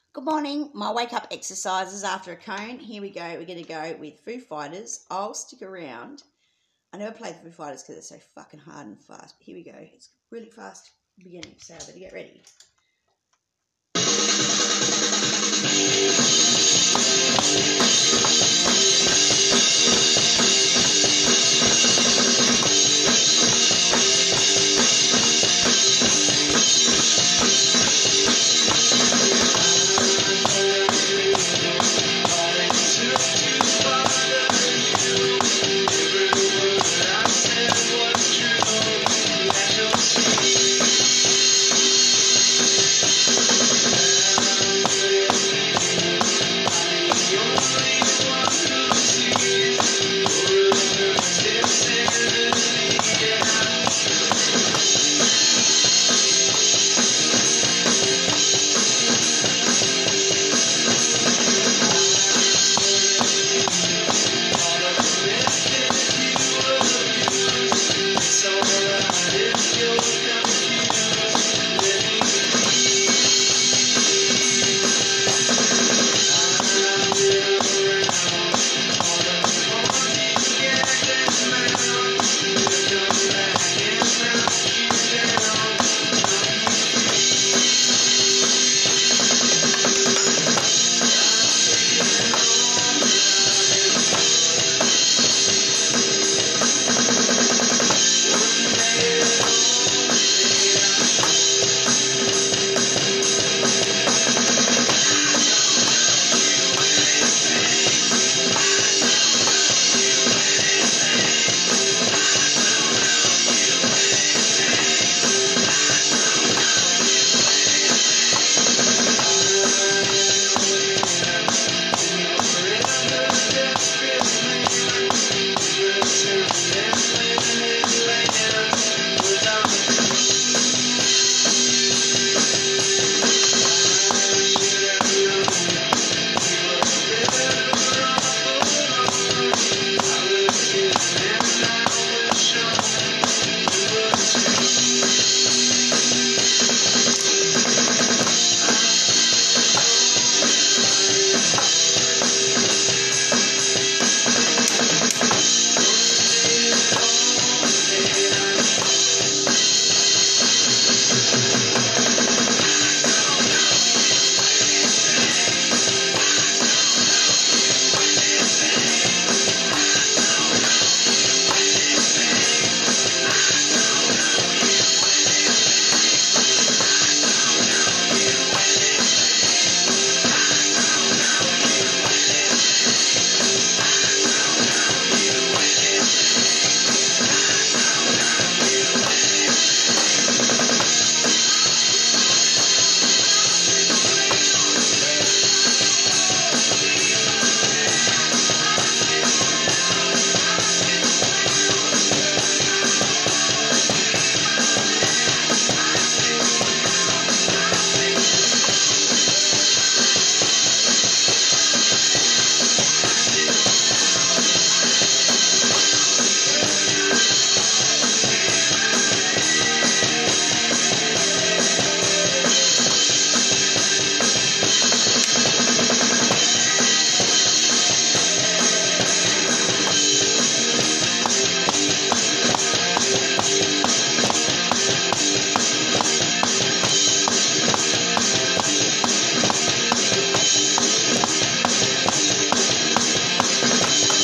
Good morning. My wake up exercises after a cone. Here we go. We're going to go with Foo Fighters. I'll stick around. I never play the Foo Fighters because they're so fucking hard and fast. But here we go. It's really fast beginning, so I better get ready.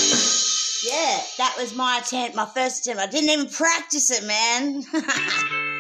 That was my attempt, my first attempt. I didn't even practice it, man.